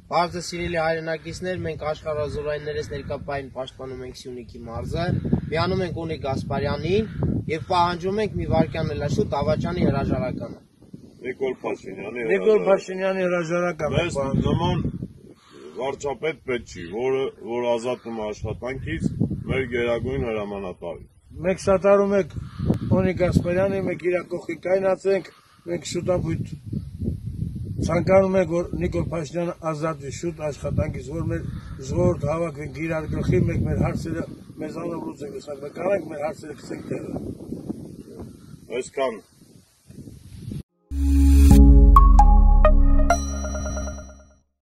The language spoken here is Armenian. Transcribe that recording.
Բարձր սիրելի հայրենակիցներ, մենք աշխարհազորայիններս ներկայապահին պաշտպանում ենք Սյունիքի մարզը, միանում ենք Ունիկ Գասպարյանին եւ պահանջում ենք մի վայրկյան շուտ Ավաճանի հրաժարականը։ Նիկոլ Փաշինյանի հրաժարականը։ Մեզ նման վարչապետ պետք չի, որ ազատում է աշխատանքից մեր գերագույն հրամանատարին։ Մենք սատարում ենք Ունիկ Գասպարյանին, մենք իր կողքին կայնացենք, մենք շուտապույտ ցանկանում ենք, որ Նիկոլ Փաշինյանը ազատվի շուտ աշխատանքից, որ մեր ժողովուրդ հավաքվենք իրար գլխի, մենք մեր հարցերը մեզանով լուծենք, մենք անենք մեր հարցերը գցենք տեղը։ Այսքան